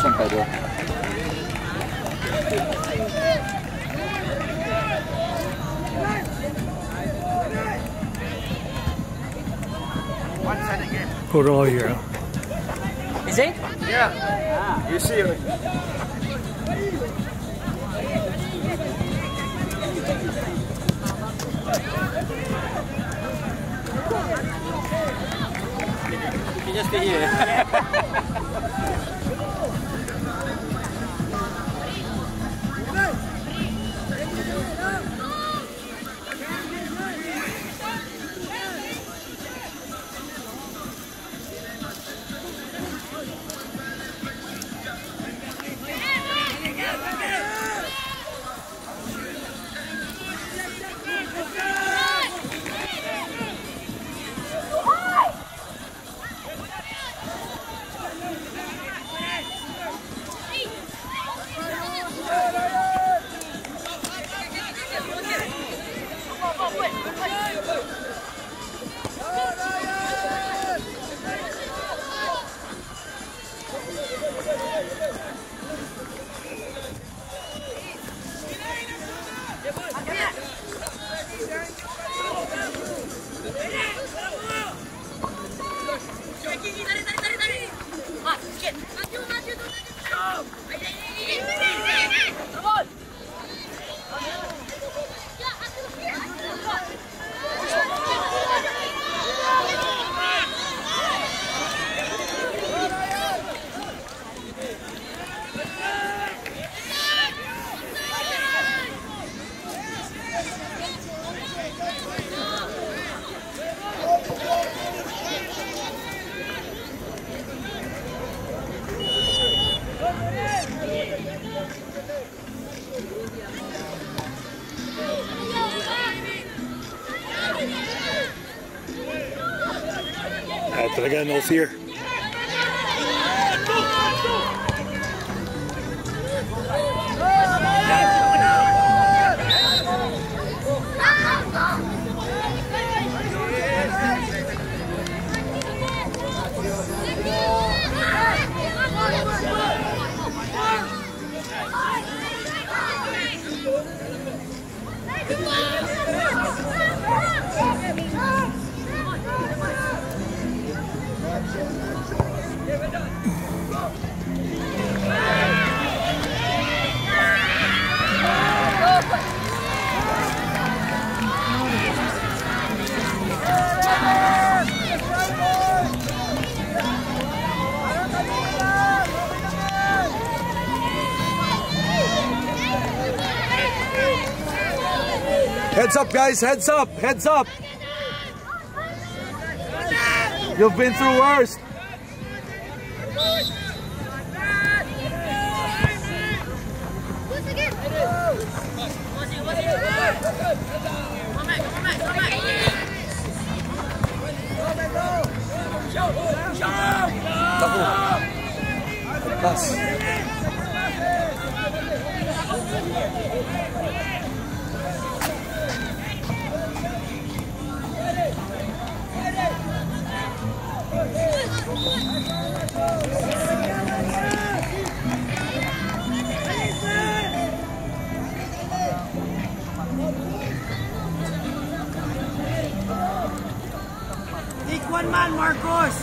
position, Pedro. Put all here. Is it? Yeah. You see it. You just stay here. Talaga no fear. Heads up, guys, heads up, heads up. You've been through worse. Take one man, Marcos.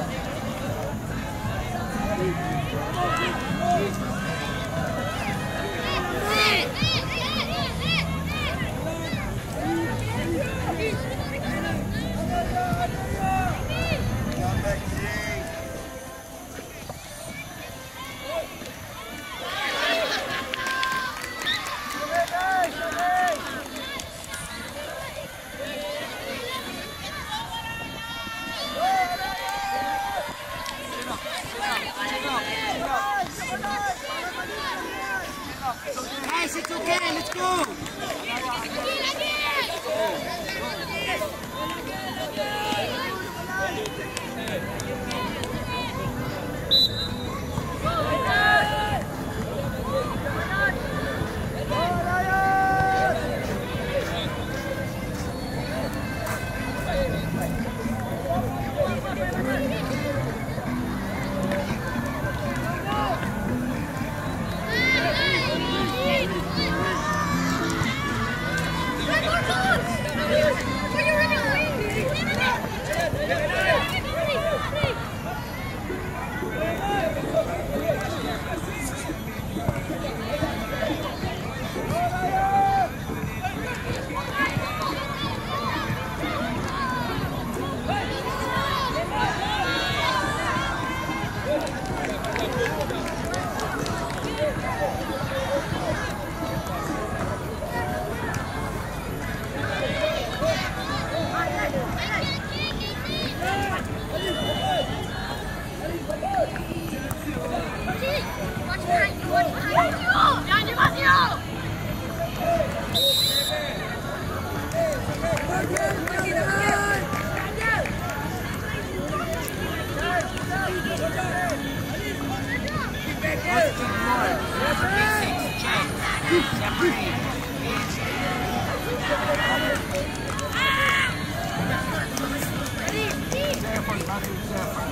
Guys, it's okay. Let's go.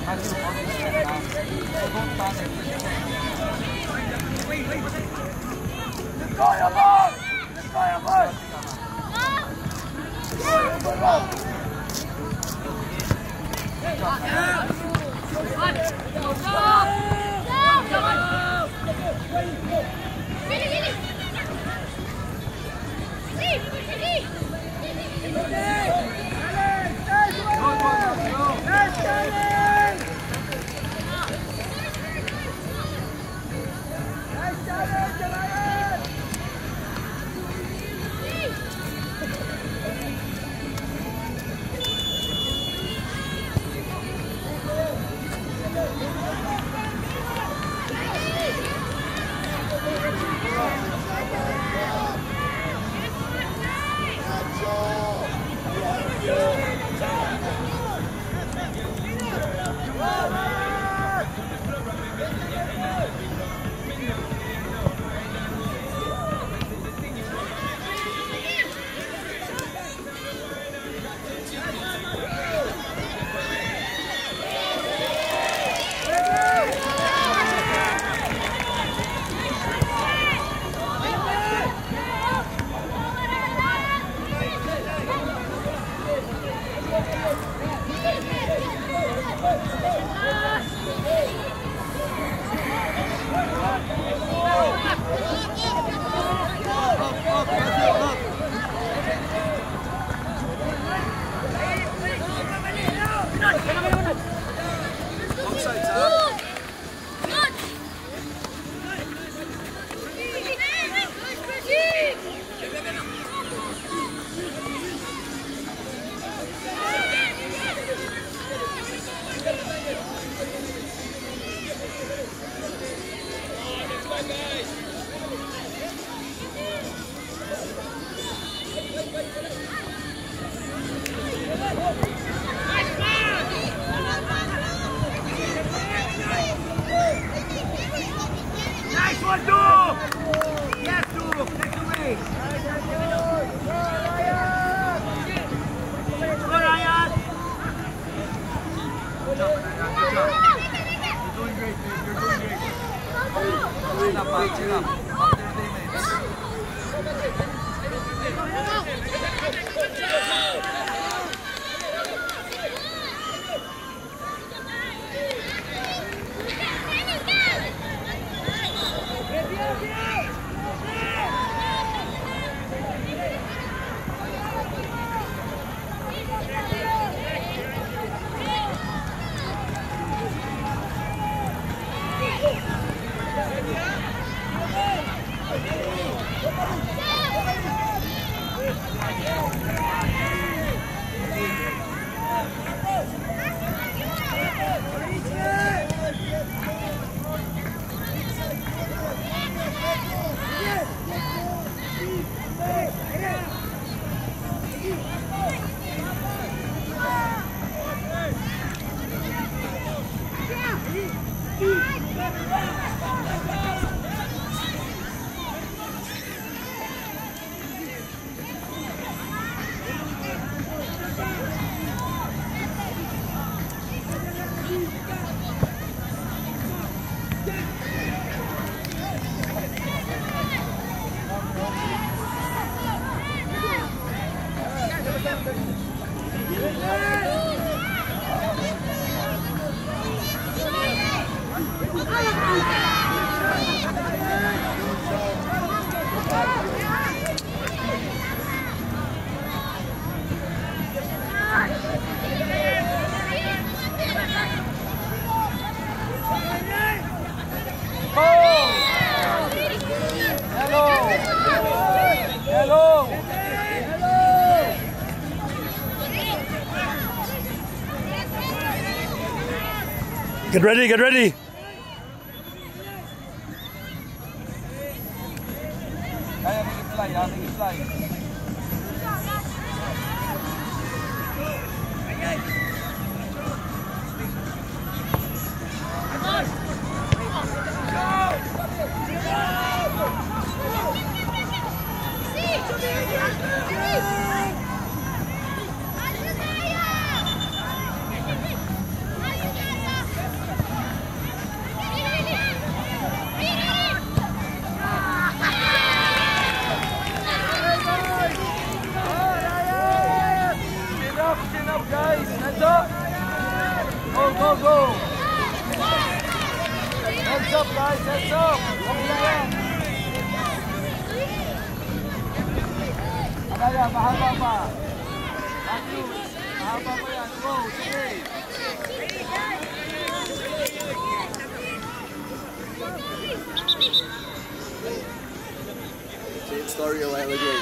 Get ready, get ready. go, go. Heads up, guys, heads up. Alaya, mahaba pa. Matthew, mahaba pa yan. Go, sige. Same story a while ago.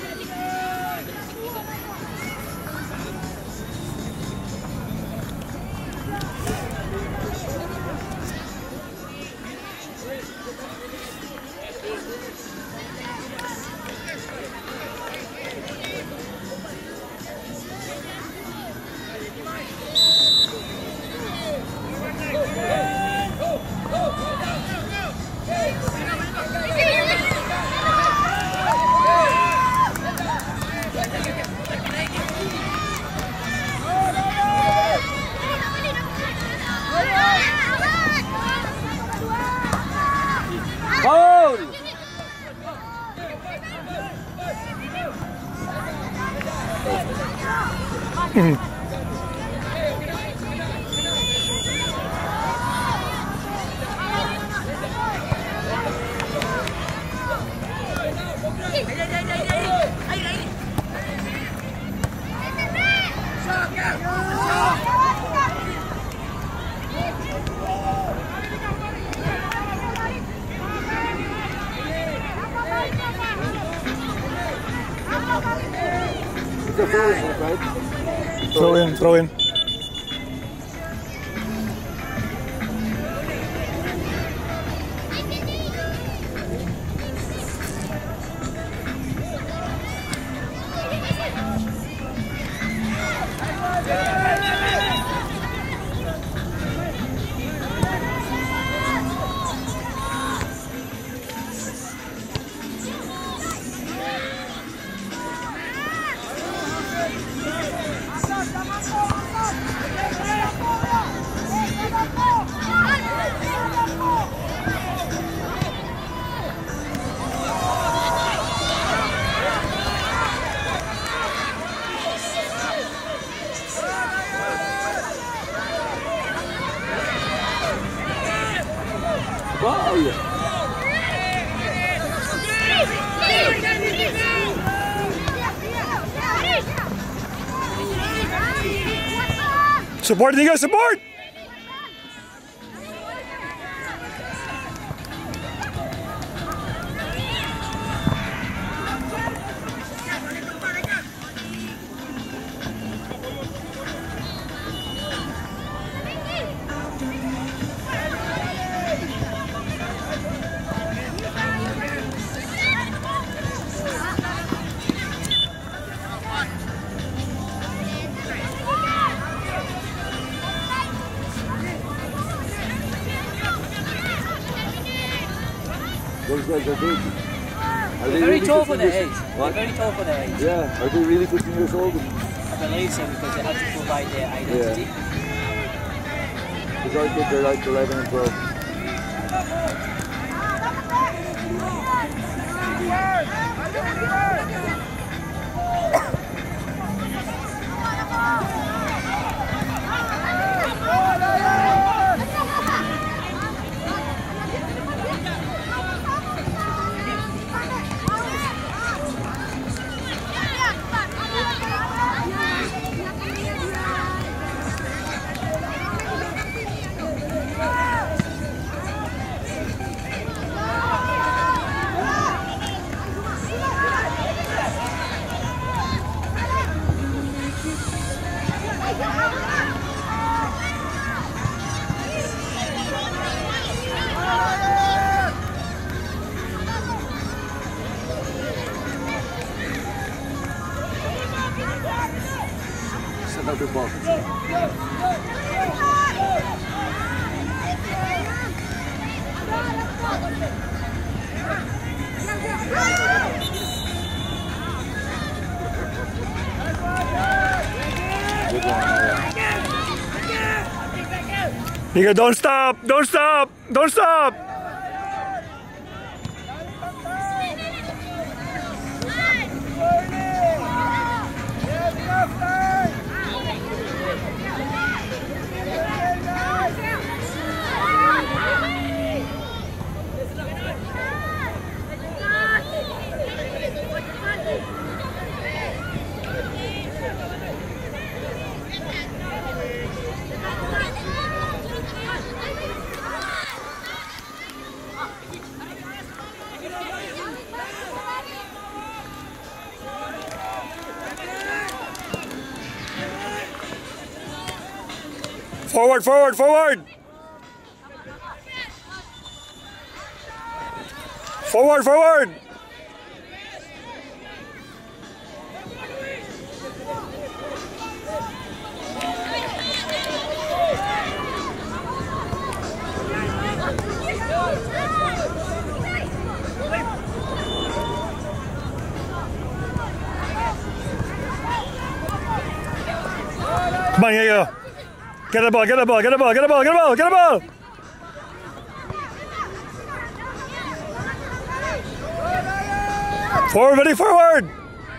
Throw in, throw in. Support, Niga, support! Those guys are big. Are they very really tall for 15 their years- age. What? They're very tall for their age. Yeah, are they really 15 years old? I believe so because they have to provide their identity. Because our kids are like 11 and 12. Set up your ball. Good one. Niga, don't stop! Don't stop! Don't stop! Forward, forward, forward. Forward, forward. Come on, here you go. Get the ball, get the ball, get the ball, get the ball, get the ball, get the ball. Forward, buddy, forward.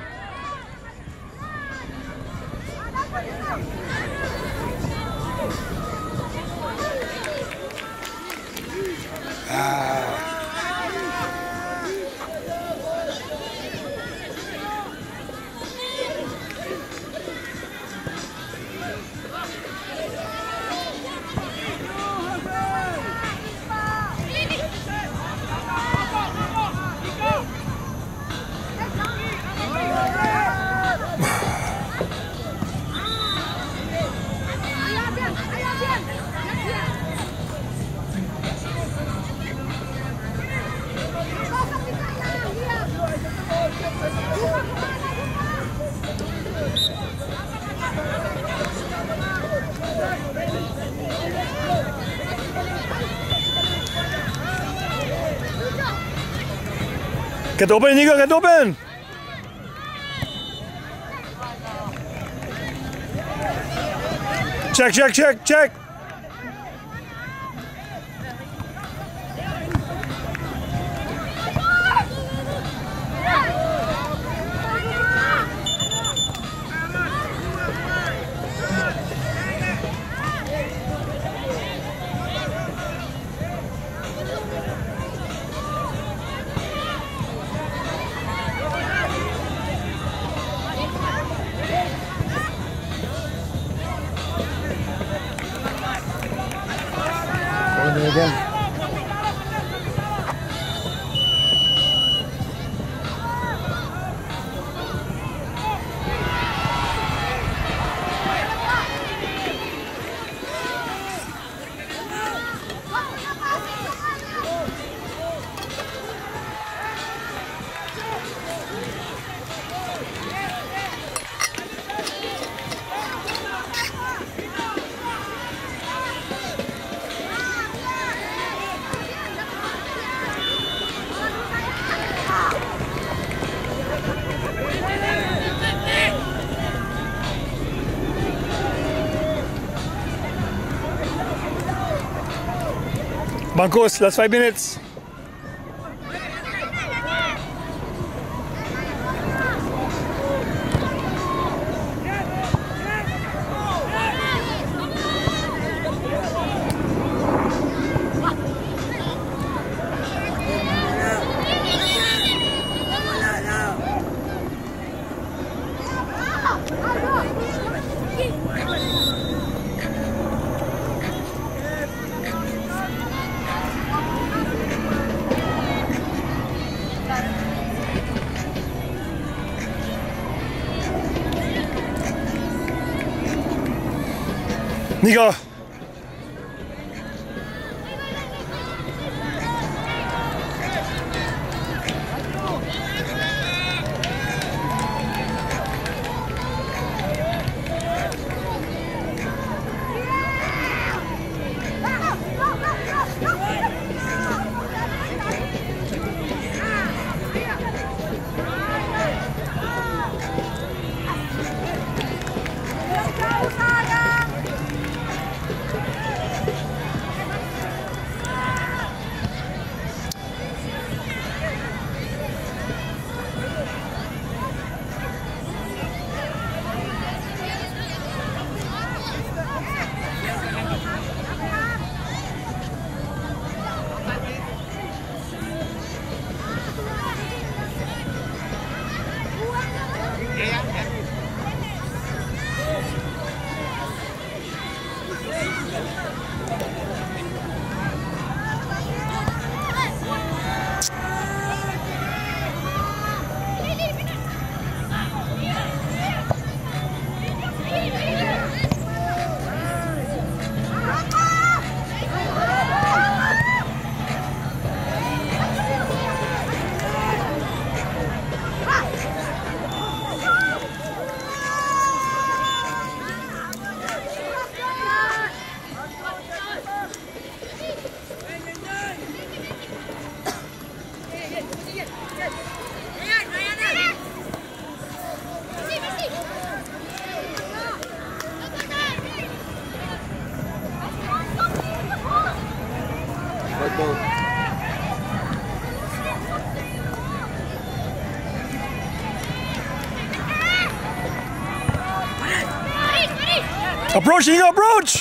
Get open, Nico, get open! Check, check, check, check! Again. Marcos, last 5 minutes. Nico. Approach, Ingo, approach!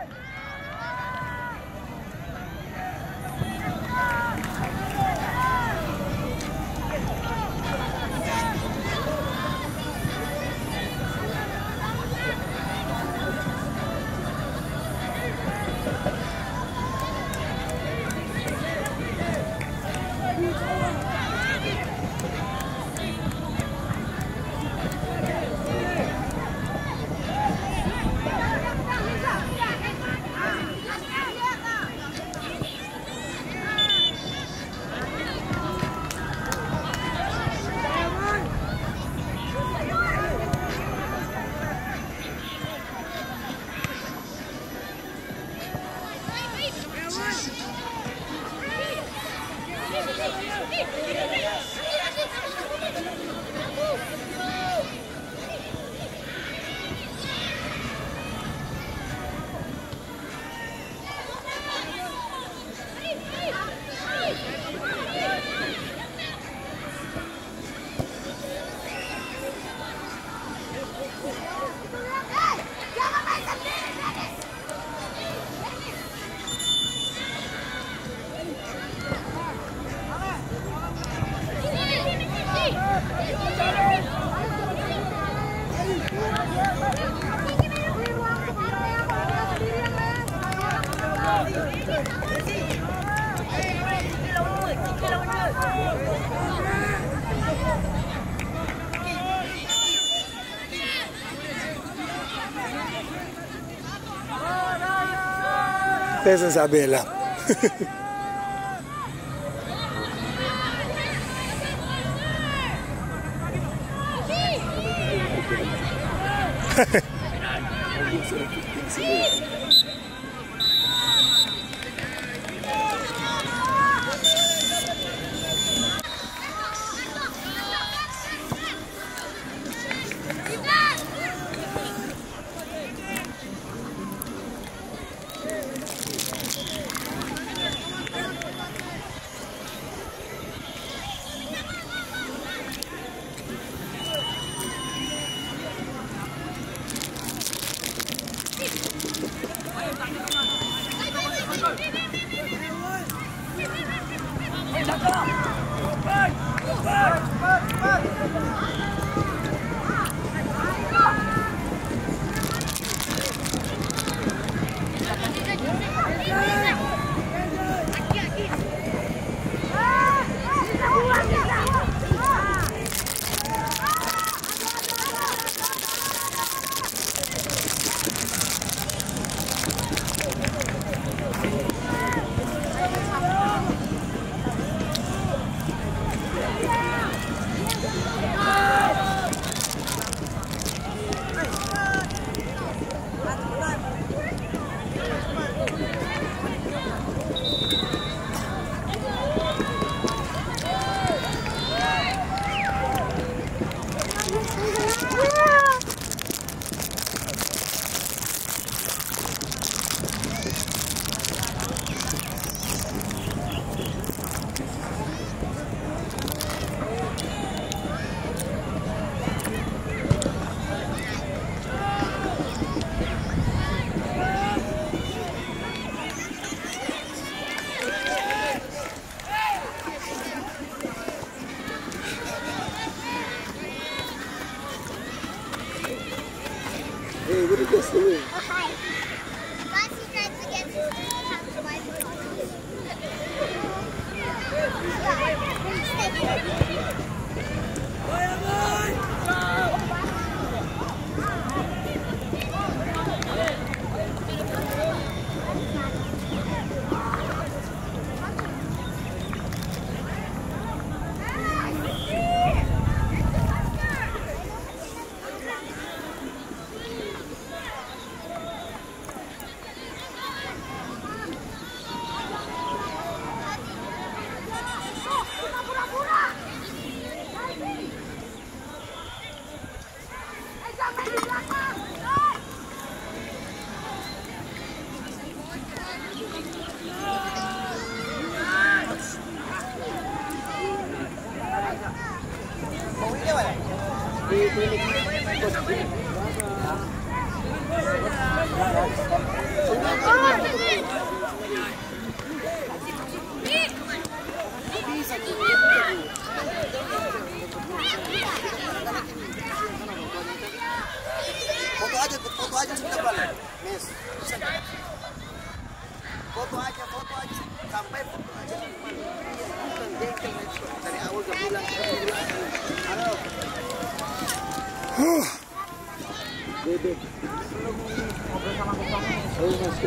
Pensa Isabella. Hey, what did this do? Hi. Last night against Foto aja sudah balik. Miss. Foto aja sampai foto aja. Dari awal udah bilang. Halo. Bebe. Ngobrol sama Bang. Oh, Mas.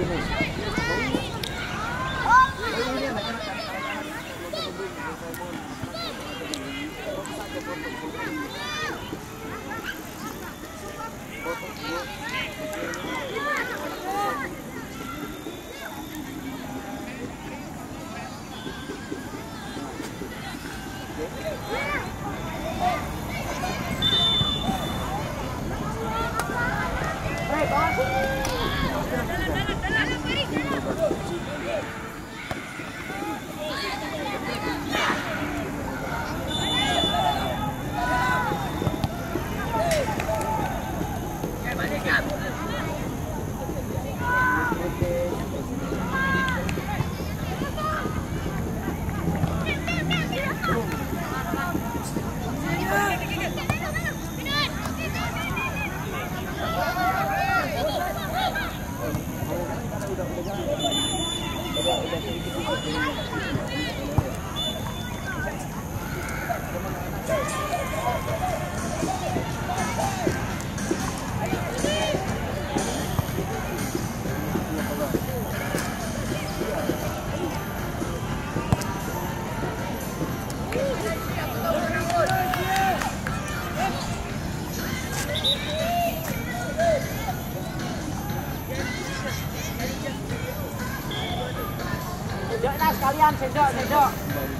Sendoklah sekalian, sendok.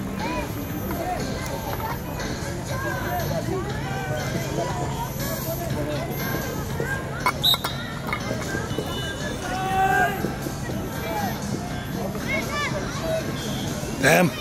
Damn.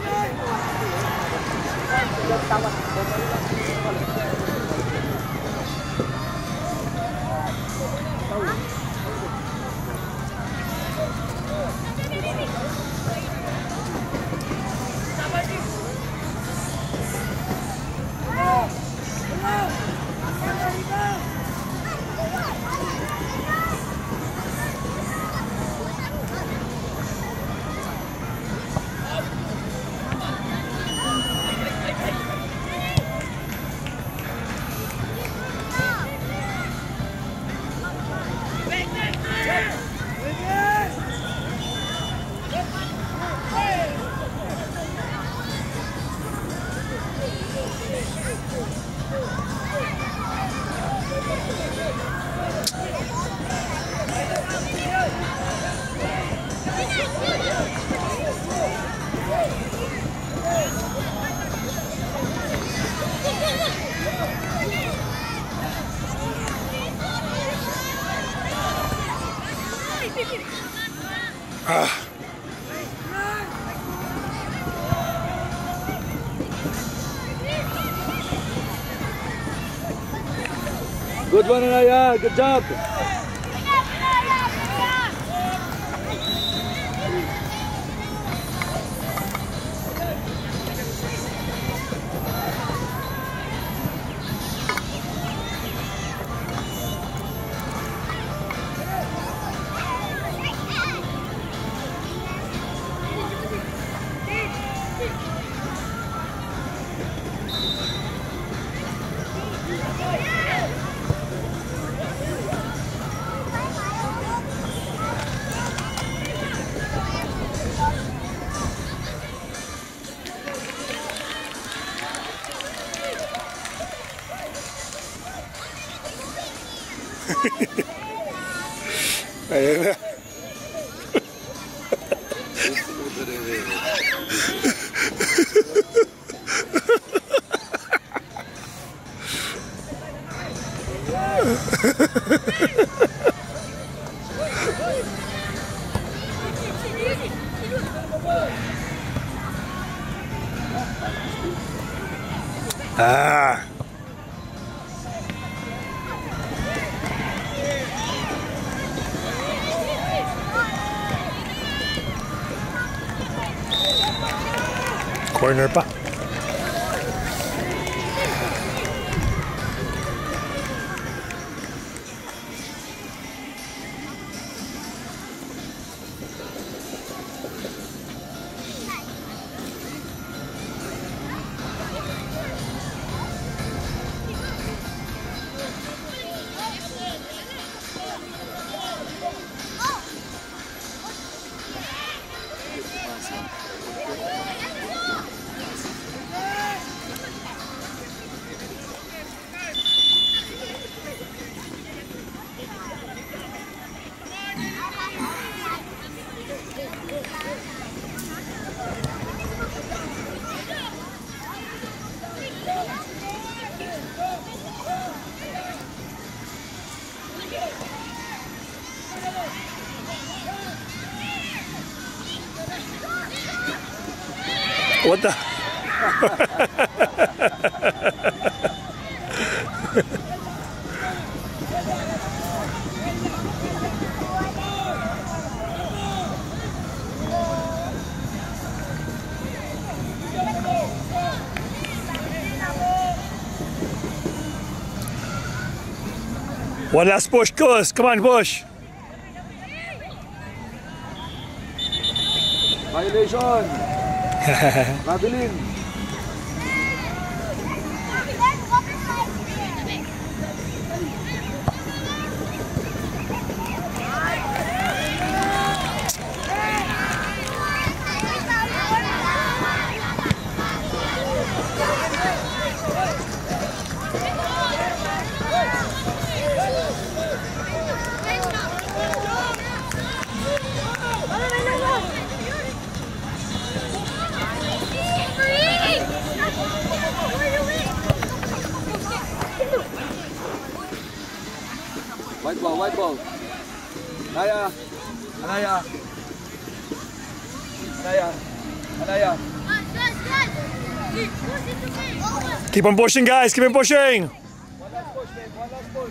Good one, Anaya. Good job. Ayan na. Ah. Corner pa. What the? One last push, Gus. Come on, push. Violation. Madeline. White ball, white ball. Anaya. Anaya. Anaya. Anaya. Keep on pushing, guys. Keep on pushing. One last push, man. One last push.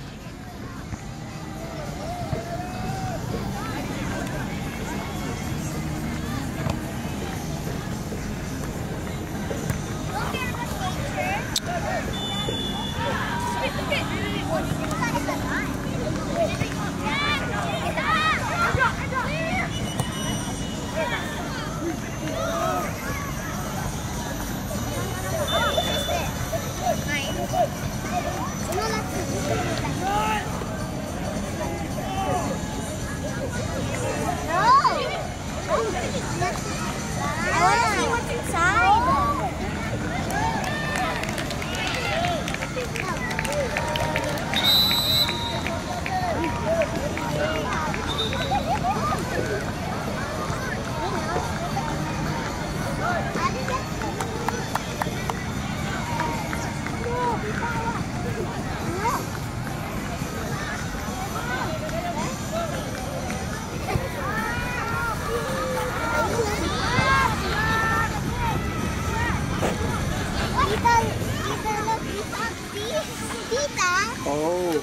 Oh.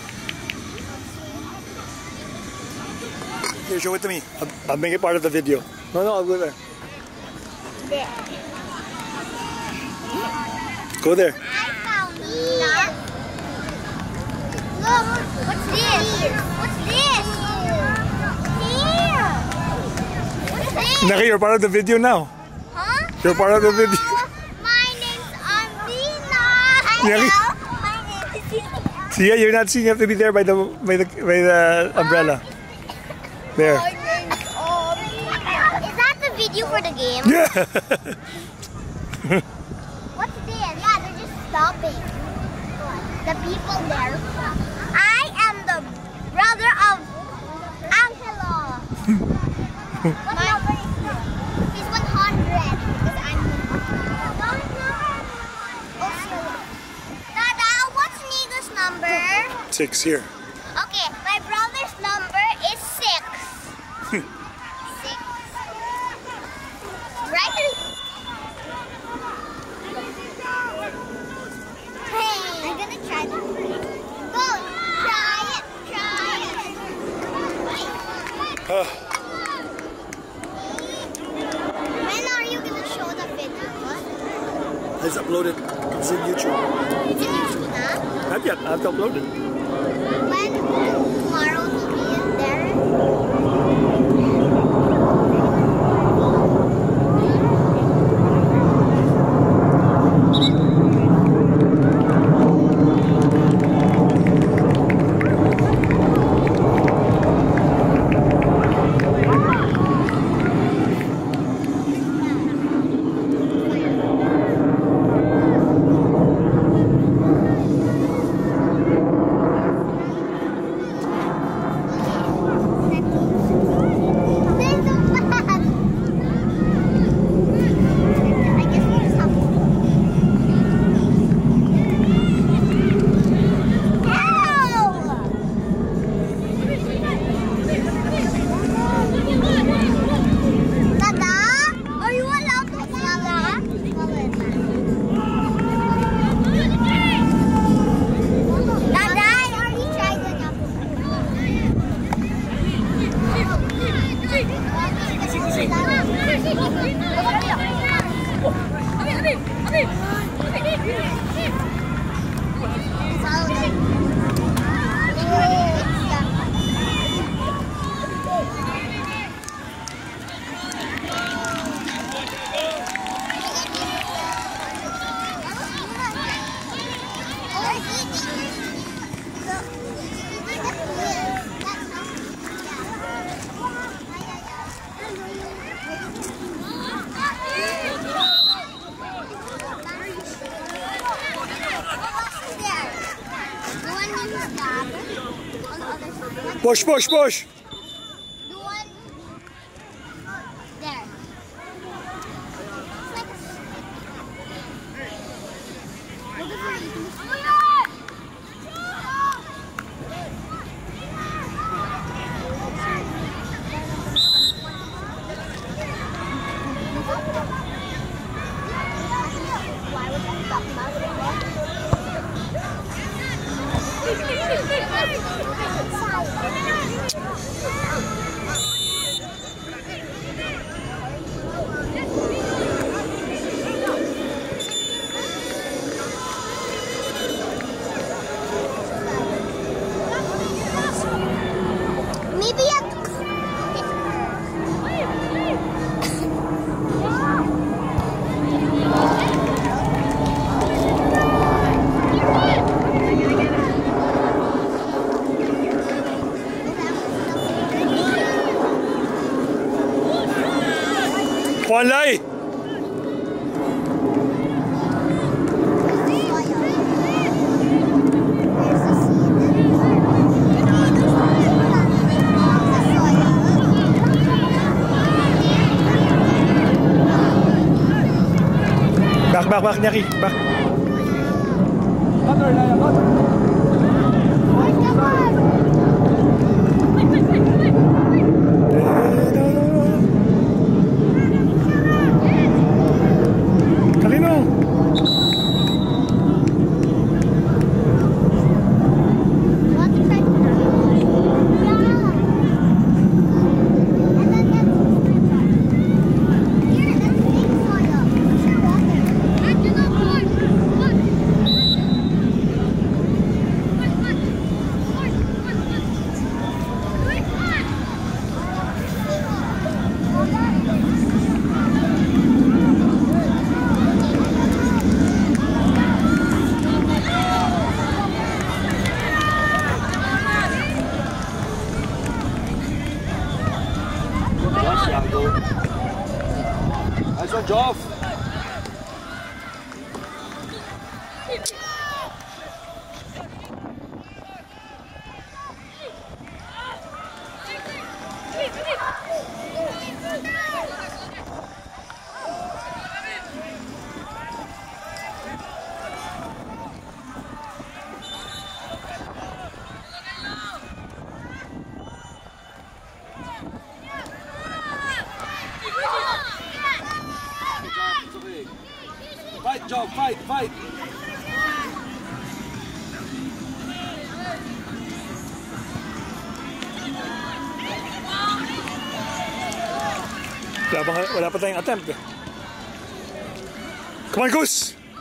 Here, show it to me. I'll make it part of the video. No, I'll go there. There. Go there. I found it. Look, what's this? What's this? Here. What's this? Naki, you're part of the video now. Huh? You're part of the video. My name's Amrina. Naki. My name is Amrina. See, you're not seeing. You have to be there by the umbrella. There. My name's Amrina. Is that the video for the game? Yeah. What's this? Yeah, they're just stopping. The people there. I am the brother of Angelo. What number is he? He's 100. Because I'm 100. Oh, Dada, what's Niga's number? 6 here. Okay, my brother's number is 6. 6. Right? Hey, I'm gonna try that. Go, try it. When are you gonna show the video? It's uploaded. It's in YouTube. It's in YouTube now. Not yet. I have to upload it. When tomorrow will be in there. Push, push, push. The one there. Maybe you have to hit Juan Lai. Back, Nyaki, back. Butter, Naya, butter. Kanino? Nice one, Joff. Fight, Joe, fight, fight. Wala pa tayong attempt eh. Come on, Goose!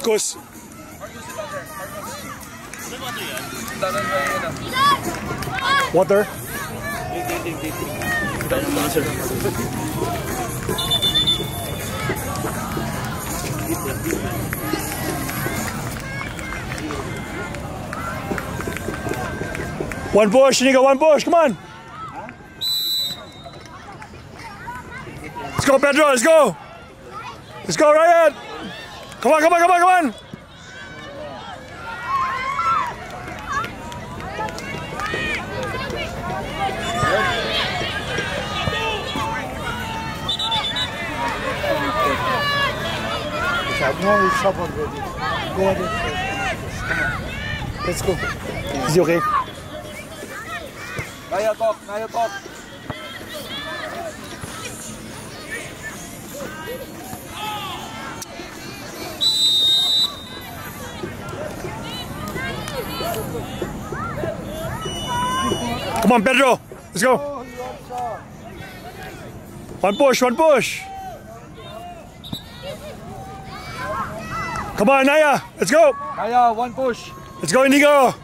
Marcos. Water. One push, Nico, one push, come on. Let's go, Pedro, let's go. Let's go, Ryan. Come on, come on, come on, come on. No shop already. Go ahead. Let's go. Is he okay? Naya talk, Naya talk. Come on, Pedro. Let's go. One push, one push. Come on, Naya. Let's go. Naya, one push. Let's go, Inigo.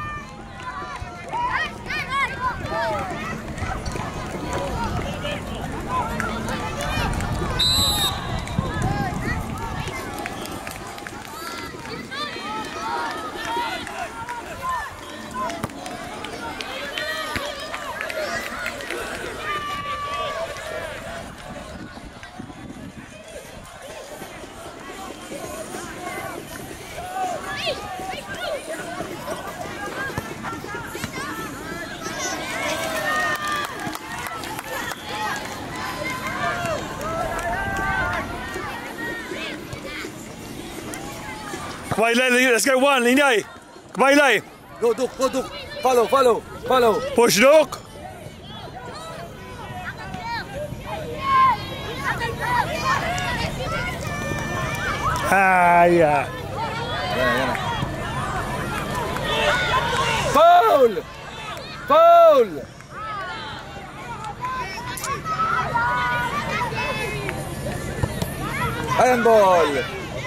Come on, Eli, let's get one, Inay. Come on, Eli. Go, Duke, go, Duke. Follow, follow, follow. Push, Duke. Ah, yeah. Foul! Foul! Iron ball.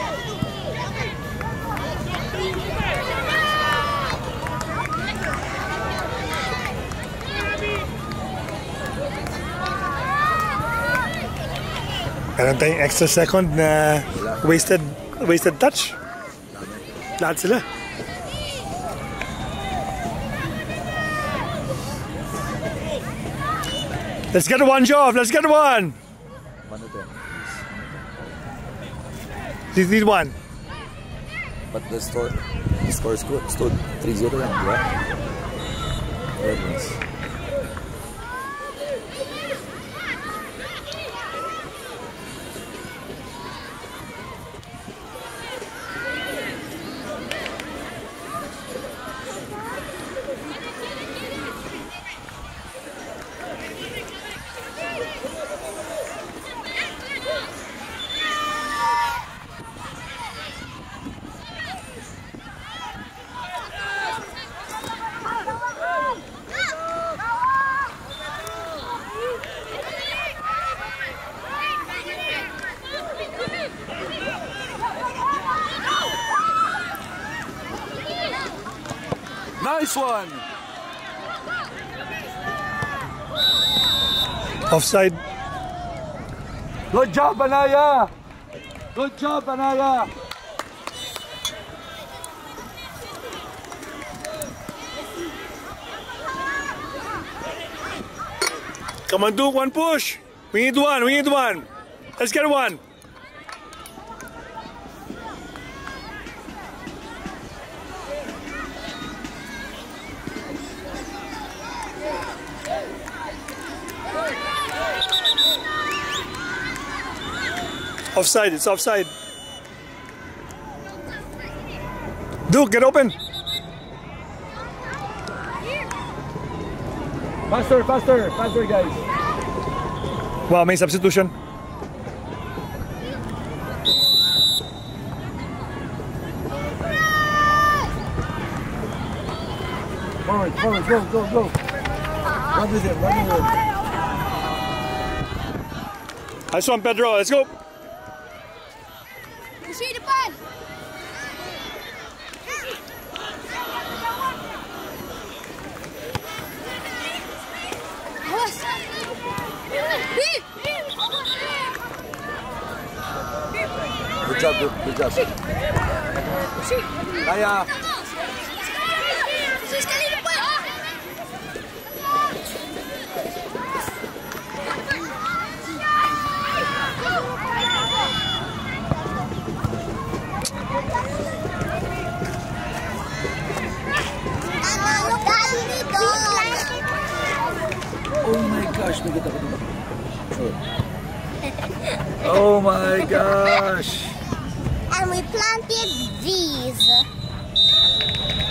Meron tayong extra second na wasted touch. Lahat sila. Let's get one, Joff. Let's get one. You need one. But the score stood 3-0 lang, di ba? Very nice. Nice one. Offside. Good job, Anaya. Good job, Anaya. Come on, Duke, one push. We need one, we need one. Let's get one. Offside, it's offside. Duke, get open. Faster, faster, faster, guys. Wow, may substitution. Forward, forward, go, go, go. Run with him, run with him. Nice one, Pedro. Let's go. Good job, good job. Kaya. Oh my gosh, may kita ko dito. Sure. Oh my gosh. And we planted these.